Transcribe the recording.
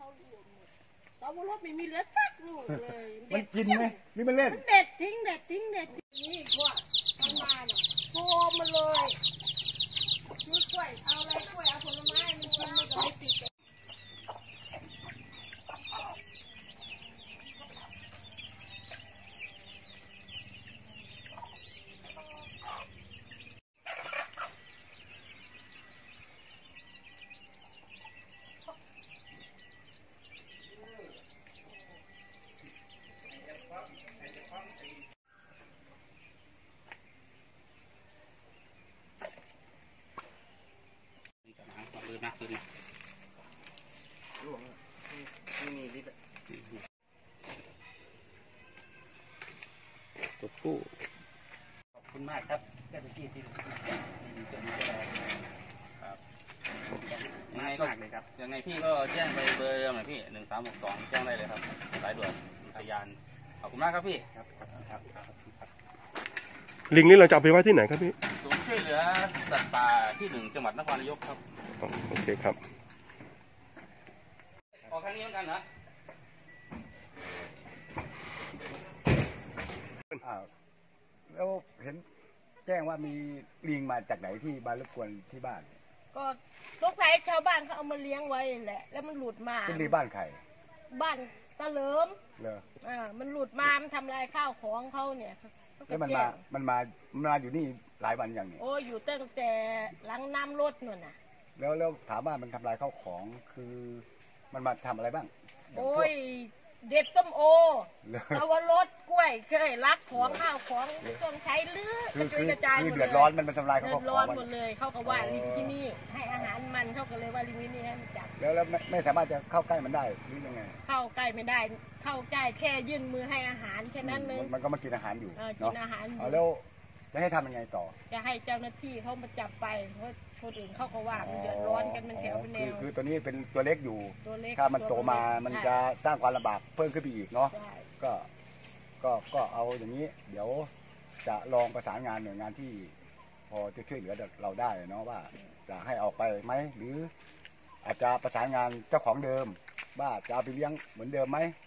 ตอนรถไม่มีเหลือสักลูกเลยมันกินไหมนี่มันเล่นมันเด็ดทิ้งนี่กว่ามันมาเนาะโฟมมาเลยมีกล้วยเอาอะไรกล้วยเอาผลไม้มันกินมันก็ไม่ติดตัวผู้ขอบคุณมากครับเจ้าหน้าที่ที่ครับยังไงก็เลยครับยังไงพี่ก็แจ้งไปเบอร์เดิมหน่อยพี่1362แจ้งได้เลยครับสายด่วนอุทยานขอบคุณมากครับพี่ครับลิงนี่เราจะเอาไปไว้ที่ไหนครับพี่ศูนย์ช่วยเหลือสัตว์ป่าที่1จังหวัดนครนายกครับโอเคครับออกครั้งนี้เหมือนกันเหรอแล้วเห็นแจ้งว่ามีลิงมาจากไหนที่มารบกวนที่บ้านก็ลูกไผ่ชาวบ้านเขาเอามาเลี้ยงไว้แหละแล้วมันหลุดมาเป็นลิงบ้านใครบ้านตะเลิมเลยมันหลุดมามันทำลายข้าวของเขาเนี่ยแล้วมันมาอยู่นี่หลายวันอย่างนี้โอ้อยู่ตั้งแต่หลังน้ำลดนู่นน่ะแล้วถามว่ามันทำลายข้าวของคือมันมาทำอะไรบ้างโอ้ยเด็ดส้มโอสวรสกล้วยเคยรักของข้าวของต้องใช้เลือดกระจายหมดเลยเดือดร้อนมันทำลายข้าวของเดือดร้อนหมดเลยเขาก็ว่าลิงที่นี่ให้อาหารมันเขาก็เลยว่าลิงที่นี่ให้มันจับแล้วไม่สามารถจะเข้าใกล้มันได้หรือยังไงเข้าใกล้ไม่ได้เข้าใกล้แค่ยื่นมือให้อาหารแค่นั้นเลยมันก็มากินอาหารอยู่กินอาหารแล้วจะให้ทำยังไงต่อจะให้เจ้าหน้าที่เขามาจับไปเพราะคนอื่นเขาก็ว่ามันเดือดร้อนกันมันแถวเป็นแนวคือตัวนี้เป็นตัวเล็กอยู่ถ้ามันโตมามันจะสร้างความลำบากเพิ่มขึ้นไปอีกเนาะก็เอาอย่างนี้เดี๋ยวจะลองประสานงานหน่วยงานที่พอจะช่วยเหลือเราได้เนาะว่าจะให้ออกไปไหมหรืออาจจะประสานงานเจ้าของเดิมว่าจะเอาไปเลี้ยงเหมือนเดิมไหม